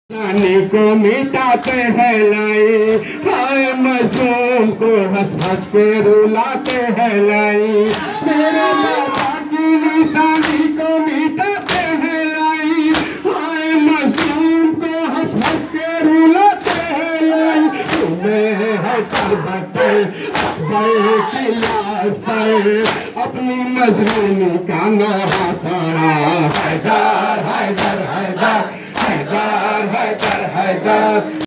रानी को मिटाते हैं लाई, हाय मजलूम को हंस हंस के रुलाते हैं लाई। मेरे बाबा की निशानी को मिटाते हैं लाई, हाय मजलूम को हंस हंस के रुलाते हैं लाई। तुम्हें है तरबते अकबर की लाश पर अपनी मजलूमी का नहा खड़ा। हैदर हैदर हैदर हैदर हैदर हैदर।